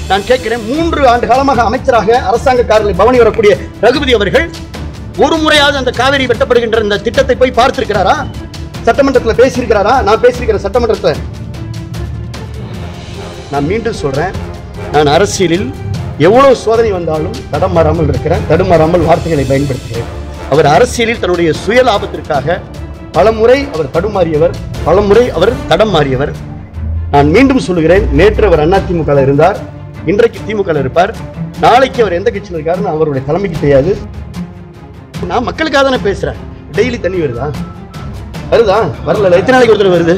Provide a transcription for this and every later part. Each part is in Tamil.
நான் கேட்கிறேன், 3 ஆண்டு காலமாக அமைச்சராக அரசாங்க காரில் பவனி வரக்கூடிய ரகுபதி அவர்கள் ஒரு முறையாவது அந்த காவிரி வெட்டப்படுகின்ற இந்த திட்டத்தை போய் பார்த்திருக்கிறாரா? சட்டமன்றத்தில் பேசியிருக்கிறாரா? நான் பேசியிருக்கிற சட்டமன்றத்தில். நான் மீண்டும் சொல்றேன், நான் அரசியலில் எவ்வளவு சோதனை வந்தாலும் தடமாறாமல் இருக்கிறேன், தடுமாறாமல் வார்த்தைகளை பயன்படுத்துகிறேன். அவர் அரசியலில் தன்னுடைய சுய லாபத்திற்காக பலமுறை அவர் தடுமாறியவர், பலமுறை அவர் தடம் மாறியவர். நான் மீண்டும் சொல்லுகிறேன், நேற்று அவர் அதிமுக இருந்தார், இன்றைக்கு திமுக இருப்பார், நாளைக்கு அவர் எந்த கட்சியில் இருக்காருன்னு அவருடைய தலைமைக்கு தெரியாது. நான் மக்களுக்காக தானே பேசுறேன். டெய்லி தண்ணி வருதா? வருதா? வரல. எத்தனை நாளைக்கு ஒருத்தர் வருது?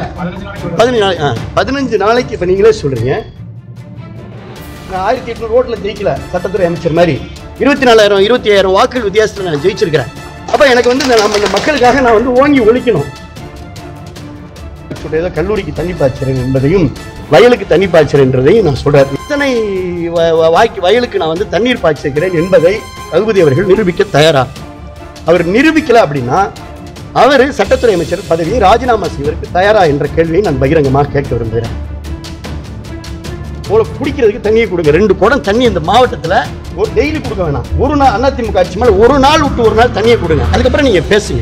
15 நாளைக்கு. இப்ப நீங்களே சொல்றீங்க, நான் 1800 ஓட்டுல ஜெயிக்கல, சட்டத்துறை அமைச்சர் மாதிரி 24,000 25,000 வாக்குகள் வித்தியாசத்தில் நான் ஜெயிச்சிருக்கிறேன். அப்ப எனக்கு வந்து நம்ம இந்த மக்களுக்காக நான் வந்து ஓங்கி ஒழிக்கணும். கல்லூரிக்கு தண்ணி பாய்ச்சறேன் என்பதையும் வயலுக்கு தண்ணி பாய்ச்சறேன் என்றதையும் நான் சொல்றேன். இத்தனை வயலுக்கு நான் வந்து தண்ணீர் பாய்ச்சிருக்கிறேன் என்பதை ரகுபதி அவர்கள் நிரூபிக்க தயாரா? அவர் நிரூபிக்கல அப்படின்னா அவர் சட்டத்துறை அமைச்சர் பதவியை ராஜினாமா செய்வதற்கு தயாரா என்ற கேள்வியை நான் பகிரங்கமாக கேட்க விரும்புகிறேன். குடிக்கிறதுக்கு தண்ணியை கொடுங்க. 2 குடம் தண்ணி இந்த மாவட்டத்தில் ஒரு டெய்லி கொடுக்க வேணாம். ஒரு நாள் அதிமுக ஆட்சி மேல ஒரு நாள் விட்டு ஒரு நாள் தண்ணியை கொடுங்க, அதுக்கப்புறம் நீங்க பேசுங்க.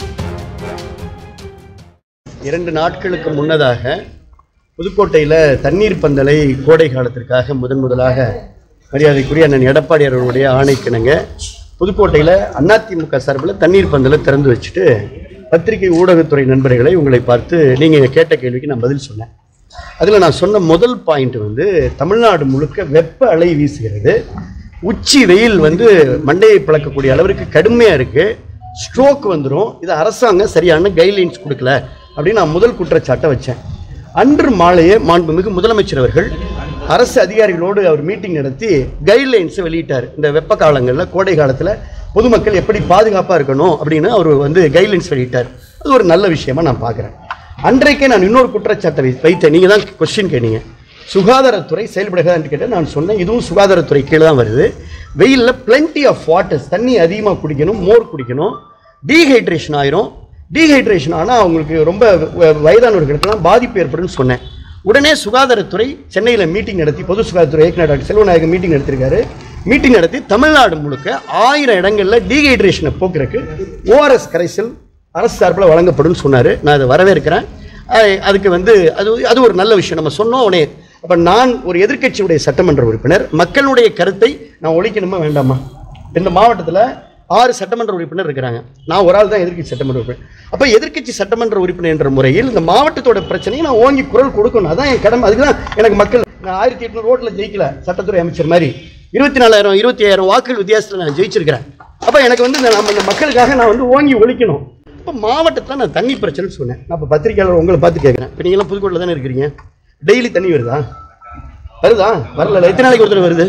2 நாட்களுக்கு முன்னதாக புதுக்கோட்டையில் தண்ணீர் பந்தலை கோடை காலத்திற்காக முதலாக மரியாதைக்குரிய அண்ணன் எடப்பாடி அவர்களுடைய ஆணைக்கிணங்க புதுக்கோட்டையில் அதிமுக சார்பில் தண்ணீர் பந்தலை திறந்து வச்சுட்டு பத்திரிகை ஊடகத்துறை நண்பர்களை உங்களை பார்த்து நீங்கள் கேட்ட கேள்விக்கு நான் பதில் சொன்னேன். அதில் நான் சொன்ன முதல் பாயிண்ட் வந்து, தமிழ்நாடு முழுக்க வெப்ப அலை வீசுகிறது, உச்சி வெயில் வந்து மண்டையை பிளக்கக்கூடிய அளவிற்கு கடுமையாக இருக்குது, ஸ்ட்ரோக் வந்துடும், இது அரசாங்கம் சரியான கைட்லைன்ஸ் கொடுக்கல அப்படின்னு நான் முதல் குற்றச்சாட்டை வச்சேன். அன்று மாலையே மாண்புமிகு முதலமைச்சர் அவர்கள் அரசு அதிகாரிகளோடு அவர் மீட்டிங் நடத்தி கைட்லைன்ஸை வெளியிட்டார். இந்த வெப்ப காலங்களில் கோடை காலத்தில் பொதுமக்கள் எப்படி பாதுகாப்பாக இருக்கணும் அப்படின்னு அவர் வந்து கைட்லைன்ஸ் வெளியிட்டார். அது ஒரு நல்ல விஷயமா நான் பார்க்குறேன். அன்றைக்கே நான் இன்னொரு குற்றச்சாட்டை வைத்தேன். நீங்கள் தான் கொஸ்டின் கேட்டீங்க, சுகாதாரத்துறை செயல்படுகிறதா என்று கேட்டால் நான் சொன்னேன், இதுவும் சுகாதாரத்துறை கீழே தான் வருது. வெயிலில் பிளென்டி ஆஃப் வாட்டர்ஸ், தண்ணி அதிகமாக குடிக்கணும், மோர் குடிக்கணும், டீஹைட்ரேஷன் ஆயிரும். டீஹைட்ரேஷன் ஆனால் அவங்களுக்கு ரொம்ப வயதானவர்களுக்கெல்லாம் பாதிப்பு ஏற்படும் சொன்னேன். உடனே சுகாதாரத்துறை சென்னையில் மீட்டிங் நடத்தி, பொது சுகாதாரத்துறை இயக்குனர் டாக்டர் செல்வநாயகம் மீட்டிங் நடத்திருக்காரு. மீட்டிங் நடத்தி தமிழ்நாடு முழுக்க 1000 இடங்களில் டீஹைட்ரேஷனை போக்குறதுக்கு ORS கரைசல் அரசு சார்பில் வழங்கப்படும் சொன்னார். நான் அதை வரவேற்கிறேன். அதுக்கு வந்து அது ஒரு நல்ல விஷயம். நம்ம சொன்னோம் உடனே. அப்போ நான் ஒரு எதிர்க்கட்சியுடைய சட்டமன்ற உறுப்பினர், மக்களுடைய கருத்தை நான் ஒழிக்கணுமா வேண்டாமா? இந்த மாவட்டத்தில் 6 சட்டமன்ற உறுப்பினர் இருக்கிறாங்க, நான் ஒரு ஆள் தான் எதிர்க்கட்சி சட்டமன்ற உறுப்பினர். அப்போ எதிர்க்கட்சி சட்டமன்ற உறுப்பினர் என்ற முறையில் இந்த மாவட்டத்தோட பிரச்சனையை நான் ஓங்கி குரல் கொடுக்கணும், அதான் என் கடமை. அதுக்கு தான் எனக்கு மக்கள், நான் 1800 ஓட்டில் ஜெயிக்கல, சட்டத்துறை அமைச்சர் மாதிரி 24,000 25,000 வாக்குகள் வித்தியாசத்தில் நான் ஜெயிச்சிருக்கிறேன். அப்போ எனக்கு வந்து நம்ம இந்த மக்களுக்காக நான் வந்து ஓங்கி ஒழிக்கணும். இப்போ மாவட்டத்தில் நான் தண்ணி பிரச்சனைன்னு சொன்னேன். நான் இப்போ பத்திரிகையாளர் உங்களை பார்த்து கேட்குறேன், இப்போ நீங்களாம் புதுக்கோட்டையில் தானே இருக்கிறீங்க, டெய்லி தண்ணி வருதா? வருதா? வரல. எத்தனை நாளைக்கு ஒருத்தர் வருது?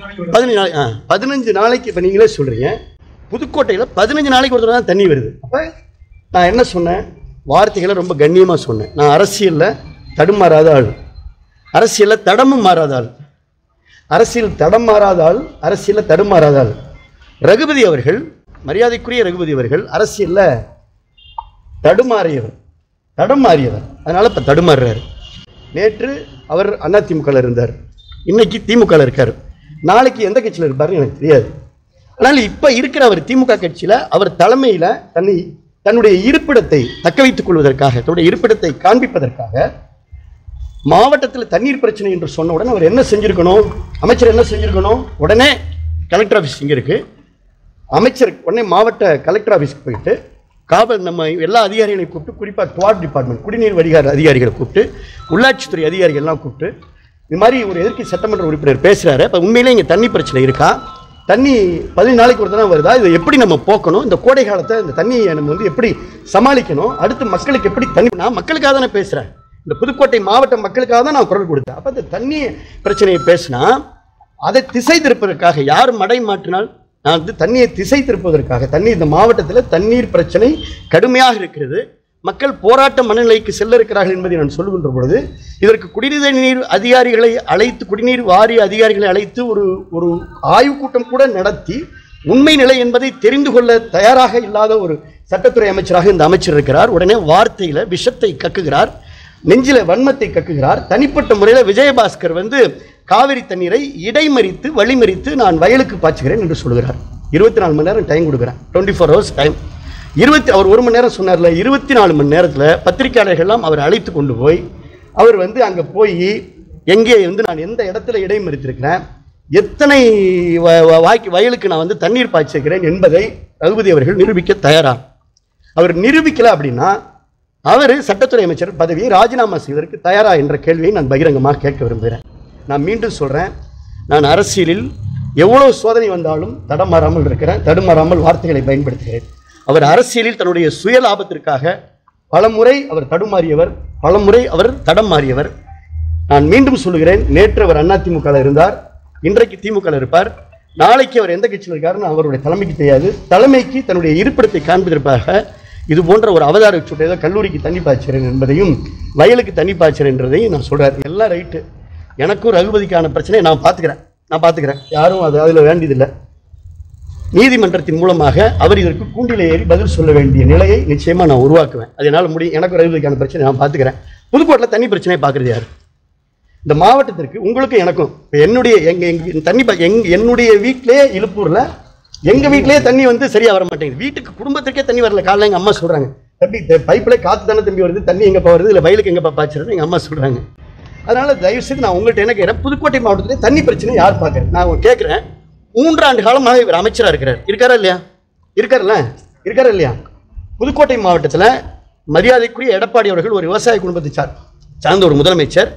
15 நாளைக்கு. இப்போ நீங்களே சொல்கிறீங்க, புதுக்கோட்டையில் 15 நாளைக்கு ஒருத்தர் தான் தண்ணி வருது. அப்போ நான் என்ன சொன்னேன்? வார்த்தைகளை ரொம்ப கண்ணியமாக சொன்னேன். நான் அரசியலில் தடுமாறாத ஆள், அரசியலில் தடமும் மாறாத ஆள், அரசியல் தடம் மாறாத ஆள், அரசியலில் தடுமாறாத ஆள். ரகுபதி அவர்கள், மரியாதைக்குரிய ரகுபதி அவர்கள் அரசியலில் தடுமாறியவர், அதனால் இப்போ தடுமாறுறாரு. நேற்று அவர் அதிமுக இருந்தார், இன்னைக்கு திமுக இருக்கார், நாளைக்கு எந்த கட்சியில் இருப்பார்னு எனக்கு தெரியாது. ஆனால் இப்போ இருக்கிற அவர் திமுக கட்சியில் அவர் தலைமையில் தன்னுடைய இருப்பிடத்தை தக்க வைத்துக் கொள்வதற்காக, தன்னுடைய இருப்பிடத்தை காண்பிப்பதற்காக மாவட்டத்தில் தண்ணீர் பிரச்சனை என்று சொன்ன உடனே அவர் என்ன செஞ்சிருக்கணும்? அமைச்சர் என்ன செஞ்சிருக்கணும்? உடனே கலெக்டர் ஆஃபீஸ் இங்கே இருக்குது, அமைச்சர் உடனே மாவட்ட கலெக்டர் ஆஃபீஸ்க்கு போயிட்டு காவல் நம்ம எல்லா அதிகாரிகளையும் கூப்பிட்டு, குறிப்பாக குவாட் டிபார்ட்மெண்ட் குடிநீர் வடிகால் அதிகாரிகளை கூப்பிட்டு, உள்ளாட்சித்துறை அதிகாரிகள்லாம் கூப்பிட்டு, இது மாதிரி ஒரு எதிர்க்கட்சி சட்டமன்ற உறுப்பினர் பேசுகிறாரு, இப்போ உண்மையிலே இங்கே தண்ணி பிரச்சனை இருக்கா, தண்ணி 15 நாளைக்கு ஒரு தான் வருதா, இதை எப்படி நம்ம போக்கணும், இந்த கோடை காலத்தை இந்த தண்ணியை நம்ம வந்து எப்படி சமாளிக்கணும், அடுத்து மக்களுக்கு எப்படி தண்ணி, நான் மக்களுக்காக தானே பேசுகிறேன், இந்த புதுக்கோட்டை மாவட்ட மக்களுக்காக தான் நான் குரல் கொடுத்தேன். அப்போ இந்த தண்ணி பிரச்சனையை பேசினா அதை திசை திருப்பதற்காக யார் மடை மாற்றினால், நான் வந்து தண்ணியை திசை திருப்பதற்காக, இந்த மாவட்டத்தில் தண்ணீர் பிரச்சனை கடுமையாக இருக்கிறது, மக்கள் போராட்ட மனநிலைக்கு செல்ல இருக்கிறார்கள் என்பதை நான் சொல்லுகின்ற பொழுது, இதற்கு குடிநீர் அதிகாரிகளை அழைத்து, குடிநீர் வாரிய அதிகாரிகளை அழைத்து ஒரு ஆய்வுக் கூட்டம் கூட நடத்தி உண்மை நிலை என்பதை தெரிந்து கொள்ள தயாராக இல்லாத ஒரு சட்டத்துறை அமைச்சராக இந்த அமைச்சர் இருக்கிறார். உடனே வார்த்தையில் விஷத்தை கக்குகிறார், நெஞ்சில வன்மத்தை கக்குகிறார். தனிப்பட்ட முறையில் விஜயபாஸ்கர் வந்து காவிரி தண்ணீரை இடைமறித்து வழிமறித்து நான் வயலுக்கு பாய்ச்சுகிறேன் என்று சொல்கிறார். 24 மணி நேரம் டைம் கொடுக்குறேன், 24 hours டைம். அவர் 1 மணி நேரம் சொன்னார்ல, 24 மணி நேரத்தில் பத்திரிகையாளர்கள்லாம் அவர் அழைத்து கொண்டு போய் அவர் அங்கே போய் எங்கே நான் எந்த இடத்துல இடைமறித்திருக்கிறேன், எத்தனை வயலுக்கு நான் தண்ணீர் பாய்ச்சிருக்கிறேன் என்பதை ரகுபதி அவர்கள் நிரூபிக்க தயாரா? அவர் நிரூபிக்கல அப்படின்னா அவர் சட்டத்துறை அமைச்சர் பதவியை ராஜினாமா செய்வதற்கு தயாரா என்ற கேள்வியை நான் பகிரங்கமாக கேட்க விரும்புகிறேன். நான் மீண்டும் சொல்றேன், நான் அரசியலில் எவ்வளவு சோதனை வந்தாலும் தடமாறாமல் இருக்கிறேன், தடுமாறாமல் வார்த்தைகளை பயன்படுத்துகிறேன். அவர் அரசியலில் தன்னுடைய சுய லாபத்திற்காக பலமுறை அவர் தடுமாறியவர், பலமுறை அவர் தடம் மாறியவர். நான் மீண்டும் சொல்லுகிறேன், நேற்று அவர் அதிமுக இருந்தார், இன்றைக்கு திமுக இருப்பார், நாளைக்கு அவர் எந்த கட்சியில் இருக்காருன்னு அவருடைய தலைமைக்கு தெரியாது. தலைமைக்கு தன்னுடைய இருப்பிடத்தை காண்பதற்காக இது போன்ற ஒரு அவதார சுட்டு கல்லூரிக்கு தண்ணி பாய்ச்சிறேன் என்பதையும் வயலுக்கு தண்ணி பாய்ச்சிறேன் என்றதையும் நான் சொல்றாரு. எல்லாம் ரைட்டு, எனக்கும் ரகுபதிக்கான பிரச்சனையை நான் பார்த்துக்கிறேன், யாரும் அதில் வேண்டியதில்லை. நீதிமன்றத்தின் மூலமாக அவர் இதற்கு கூண்டில ஏறி பதில் சொல்ல வேண்டிய நிலையை நிச்சயமா நான் உருவாக்குவேன். அது என்னால் முடியும். எனக்கு ரகுபதிக்கான பிரச்சனை நான் பார்த்துக்கிறேன். புதுக்கோட்டையில் தண்ணி பிரச்சனையை பார்க்கறது யார்? இந்த மாவட்டத்திற்கு உங்களுக்கும் எனக்கும் என்னுடைய தண்ணி என்னுடைய வீட்டிலே இழுப்பூர்ல எங்க வீட்டிலேயே தண்ணி சரியா வர மாட்டேங்குது. வீட்டுக்கு குடும்பத்திற்கே தண்ணி வரல. காலையில் எங்க அம்மா சொல்றாங்க, தம்பி பைப்பில் காத்து தானே தம்பி வருது, தண்ணி எங்கப்பா வருது, இல்லை வயலுக்கு எங்கப்பா பாய்ச்சிருது எங்க அம்மா சொல்றாங்க. அதனால தயவு செய்து நான் உங்கள்கிட்ட என்ன கேட்கிறேன், புதுக்கோட்டை மாவட்டத்திலே தண்ணி பிரச்சனை யார் பார்க்கறேன்? நான் கேட்கிறேன், 3 ஆண்டு காலமாக இவர் அமைச்சராக இருக்கிறார். இருக்காரா இல்லையா? புதுக்கோட்டை மாவட்டத்தில் மரியாதைக்குரிய எடப்பாடி அவர்கள் ஒரு விவசாய குடும்பத்தை சார்ந்த ஒரு முதலமைச்சர்.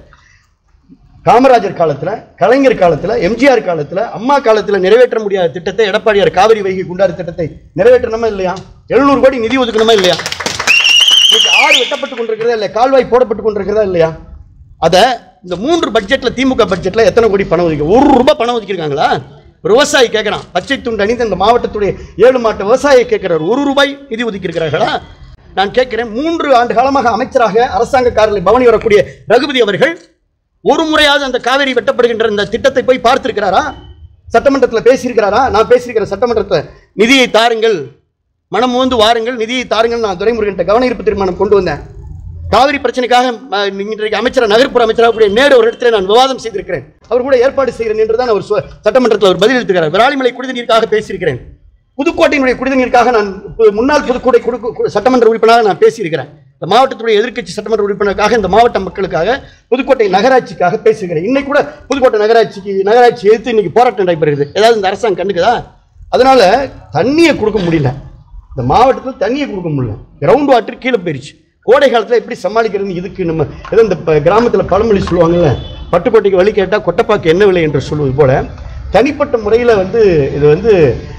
காமராஜர் காலத்தில், கலைஞர் காலத்தில், எம்ஜிஆர் காலத்தில், அம்மா காலத்தில் நிறைவேற்ற முடியாத திட்டத்தை எடப்பாடியார் காவிரி வைகை குண்டாறு திட்டத்தை நிறைவேற்றணுமா இல்லையா? 700 கோடி நிதி ஒதுக்கணுமா இல்லையா? இன்னைக்கு ஆறு வெட்டப்பட்டு கொண்டிருக்கிறதா இல்லையா? கால்வாய் போடப்பட்டு கொண்டிருக்கிறதா இல்லையா? அதை இந்த 3 பட்ஜெட்டில், திமுக பட்ஜெட்டில் எத்தனை கோடி பணம் ஒதுக்கி? 1 ரூபாய் பணம் ஒதுக்கியிருக்காங்களா? ஒரு விவசாயி கேட்கிறான், பச்சை துண்டு அணிந்து இந்த மாவட்டத்துடைய 7 மாவட்ட விவசாயியை கேட்கிறார், 1 ரூபாய் நிதி ஒதுக்கி இருக்கிறார்களா? நான் கேட்கிறேன், 3 ஆண்டு காலமாக அமைச்சராக அரசாங்க காரில் பவனி வரக்கூடிய ரகுபதி அவர்கள் ஒரு முறையாவது அந்த காவிரி வெட்டப்படுகின்ற இந்த திட்டத்தை போய் பார்த்திருக்கிறாரா? சட்டமன்றத்தில் பேசியிருக்கிறாரா? நான் பேசியிருக்கிறேன் சட்டமன்றத்தில், நிதியை தாருங்கள், மனம் வந்து வாருங்கள், நிதியை தாருங்கள். நான் துரைமுருகன் கவன ஈர்ப்பு தீர்மானம் கொண்டு வந்தேன். காவிரி பிரச்சனைக்காக இன்றைக்கு அமைச்சர், நகர்ப்புற அமைச்சராக கூடிய நேரு ஒரு இடத்துல நான் விவாதம் செய்திருக்கிறேன். அவர் கூட ஏற்பாடு செய்கிறேன் என்றுதான் அவர் சட்டமன்றத்தில் அவர் பதிலளித்திருக்கிறார். விராலிமலை குடிநீருக்காக பேசியிருக்கிறேன். புதுக்கோட்டையினுடைய குடிநீருக்காக நான் முன்னாள் புதுக்கோட்டை சட்டமன்ற உறுப்பினராக நான் பேசியிருக்கிறேன். இந்த மாவட்டத்துடைய எதிர்க்கட்சி சட்டமன்ற உறுப்பினருக்காக, இந்த மாவட்ட மக்களுக்காக, புதுக்கோட்டை நகராட்சிக்காக பேசுகிறேன். இன்னைக்கு கூட புதுக்கோட்டை நகராட்சி எதிர்த்து இன்னைக்கு போராட்டம் நடைபெறுகிறது. ஏதாவது இந்த அரசாங்கம் கண்டுக்குதா? அதனால தண்ணியை கொடுக்க முடியல, இந்த மாவட்டத்தில் தண்ணியை கொடுக்க முடியல. கிரவுண்ட் வாட்டர் கீழே போயிடுச்சு. கோடை காலத்தில் எப்படி சமாளிக்கிறது? இதுக்கு நம்ம ஏதோ இந்த கிராமத்தில் பழமொழி சொல்லுவாங்கல்ல, பட்டுக்கோட்டைக்கு வழி கேட்டால் கொட்டப்பாக்கு என்ன விலை என்று சொல்வது போல தனிப்பட்ட முறையில் இது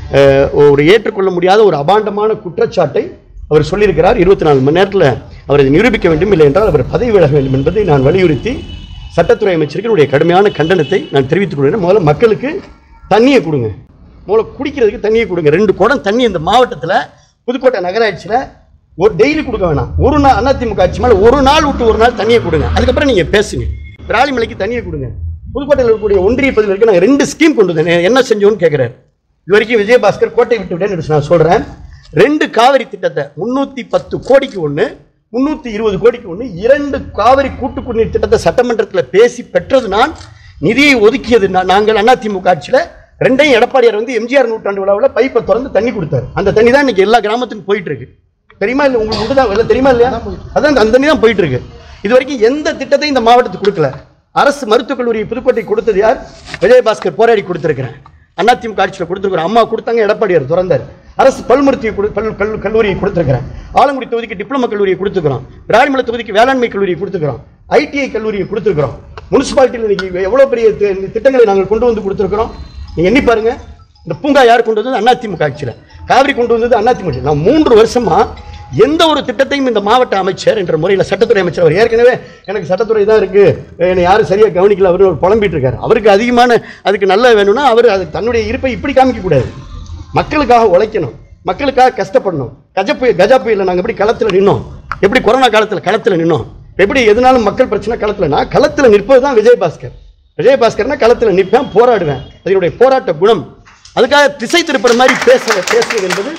ஒரு ஏற்றுக்கொள்ள முடியாத ஒரு அபாண்டமான குற்றச்சாட்டை அவர் சொல்லியிருக்கிறார். 24 மணி நேரத்தில் அவர் அதை நிரூபிக்க வேண்டும், இல்லை என்றால் அவர் பதவி விலக வேண்டும் என்பதை நான் வலியுறுத்தி சட்டத்துறை அமைச்சருக்கு கடுமையான கண்டனத்தை நான் தெரிவித்துக் கொள்கிறேன். முதல்ல மக்களுக்கு தண்ணியை கொடுங்க, முதல்ல குடிக்கிறதுக்கு தண்ணியை கொடுங்க. 2 குடம் தண்ணி இந்த மாவட்டத்தில் புதுக்கோட்டை நகராட்சியில் ஒரு டெய்லி கொடுக்க வேணாம். ஒரு நாள் அதிமுக ஆட்சி மேலே ஒரு நாள் விட்டு ஒரு நாள் தண்ணியை கொடுங்க. அதுக்கப்புறம் நீங்கள் பேசுங்க. விராலிமலைக்கு தண்ணியை கொடுங்க. புதுக்கோட்டையில் இருக்கக்கூடிய ஒன்றிய பகுதிகளுக்கு நாங்கள் 2 ஸ்கீம் கொண்டு வந்தேன். என்ன செஞ்சோன்னு கேட்குறாரு. இது வரைக்கும் விஜயபாஸ்கர் கோட்டை விட்டு விட்டேன்னு நான் சொல்கிறேன். 2 காவிரி திட்டத்தை 310 கோடிக்கு ஒன்று, 320 கோடிக்கு ஒன்று, 2 காவிரி கூட்டு குடிநீர் திட்டத்தை சட்டமன்றத்தில் பேசி பெற்றது நான். நிதியை ஒதுக்கியது நாங்கள் அதிமுக ஆட்சியில். 2ஐயும் எடப்பாடியார் எம்ஜிஆர் நூற்றாண்டு விழாவில் பைப்பை திறந்து தண்ணி கொடுத்தாரு. அந்த தண்ணி தான் இன்னைக்கு எல்லா கிராமத்துக்கும் போயிட்டு இருக்கு. தெரியுமா இல்லை? உங்களுக்கு மட்டும் தான் தெரியுமா இல்லையா? அதான் அந்த தண்ணி தான் போயிட்டு இருக்கு. இது வரைக்கும் எந்த திட்டத்தையும் இந்த மாவட்டத்துக்கு கொடுக்கல. அரசு மருத்துவக் கல்லூரி புதுக்கோட்டை கொடுத்தது யார்? விஜயபாஸ்கர் போராடி கொடுத்திருக்கிறேன். அதிமுக ஆட்சியில் கொடுத்துருக்கிறோம். அம்மா கொடுத்தாங்க, எடப்பாடியார் திறந்தார். அரசு பல் மருத்துவ கல்லூரியை கொடுத்திருக்கிறேன். ஆலங்குடி தொகுதிக்கு டிப்ளமோ கல்லூரியை கொடுத்துக்கிறோம். விராலிமலை தொகுதிக்கு வேளாண்மை கல்லூரியை கொடுத்துக்கிறோம். ஐடிஐ கல்லூரியை கொடுத்துருக்கிறோம். முனிசிபாலிட்டியில் இன்னைக்கு எவ்வளோ பெரிய திட்டங்களை நாங்கள் கொண்டு வந்து கொடுத்துருக்கிறோம். நீங்கள் எண்ணி பாருங்க. இந்த பூங்கா யார் கொண்டு வந்தது? அதிமுக ஆட்சியில். காவிரி கொண்டு வந்தது அதிமுக. நான் 3 வருஷமா எந்த ஒரு திட்டத்தையும் இந்த மாவட்ட அமைச்சர் என்ற முறையில் சட்டத்துறை அமைச்சர், அவர் ஏற்கனவே எனக்கு சட்டத்துறை தான் இருக்கு, என்னை யாரும் சரியாக கவனிக்கல, அவர் புலம்பிட்டு இருக்காரு. அவருக்கு அதிகமான அதுக்கு நல்ல வேணும்னா அவர் அது தன்னுடைய இருப்பை இப்படி காமிக்க கூடாது. மக்களுக்காக உழைக்கணும், மக்களுக்காக கஷ்டப்படணும். கஜா புயலில் நாங்கள் எப்படி களத்தில் நின்னோம், எப்படி கொரோனா காலத்தில் களத்தில் நின்னோம், எப்படி எதுனாலும் மக்கள் பிரச்சனை களத்தில், நான் களத்தில் நிற்பது தான் விஜயபாஸ்கர். விஜயபாஸ்கர்னா களத்தில் நிற்பேன், போராடுவேன். அதனுடைய போராட்ட குணம். அதுக்காக திசை திருப்புற மாதிரி பேசுவது என்பது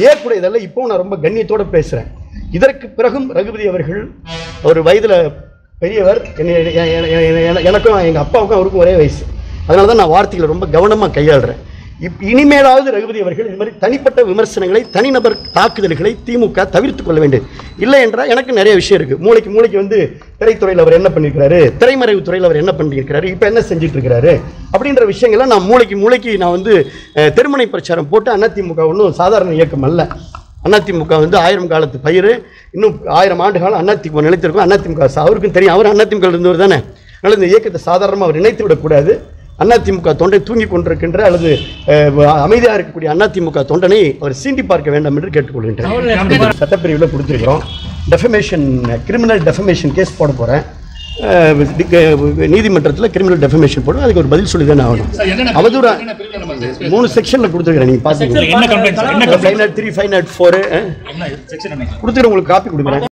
ஏற்புடையதல்ல. இப்போ நான் ரொம்ப கண்ணியத்தோடு பேசுகிறேன். இதற்கு பிறகும் ரகுபதி அவர்கள் ஒரு வயதில் பெரியவர், எனக்கும் எங்கள் அப்பாவுக்கும் அவருக்கும் ஒரே வயசு. அதனால தான் நான் வார்த்தைகளை ரொம்ப கவனமாக கையாளுறேன். இனிமேலாவது ரகுபதி அவர்கள் இது மாதிரி தனிப்பட்ட விமர்சனங்களை, தனிநபர் தாக்குதல்களை திமுக தவிர்த்து கொள்ள வேண்டும். இல்லை என்றால் எனக்கு நிறைய விஷயம் இருக்குது. மூளைக்கு வந்து திரைத்துறையில் அவர் என்ன பண்ணியிருக்கிறாரு, திரைமறைவு துறையில் அவர் என்ன பண்ணியிருக்கிறாரு, இப்போ என்ன செஞ்சுட்டு இருக்கிறாரு அப்படின்ற விஷயங்களை நான் மூளைக்கு நான் வந்து தெருமுனை பிரச்சாரம் போட்டு அதிமுக ஒன்றும் சாதாரண இயக்கம் அல்ல. அதிமுக வந்து 1000 காலத்து பயிர், இன்னும் 1000 ஆண்டு காலம் அதிமுக நிலைத்திருக்கும். அதிமுக அவருக்கும் தெரியும், அவர் அதிமுக இருந்தவர் தானே. அதனால் இந்த இயக்கத்தை சாதாரணமாக அவர் நினைத்து விடக்கூடாது. அதிமுக தொண்டை தூங்கி கொண்டிருக்கின்ற அல்லது அமைதியாக இருக்கக்கூடிய அதிமுக தொண்டனை அவர் சீண்டி பார்க்க வேண்டாம் என்று கேட்டுக்கொள்கின்றேன். சட்டப்பிரிவில் கொடுத்துருக்கிறோம். டெஃபமேஷன், கிரிமினல் டெஃபமேஷன் கேஸ் போட போகிறேன். நீதிமன்றத்தில் கிரிமினல் டெஃபமேஷன் போடுவோம். அதுக்கு ஒரு பதில் சொல்லி தானே ஆகணும். அவதூறா 3 செக்ஷனில் கொடுத்துருக்கிறேன். நீங்கள் பார்த்துக்கோங்க. 503, 504 கொடுத்துக்கிறேன். உங்களுக்கு காப்பி கொடுக்குறேன்.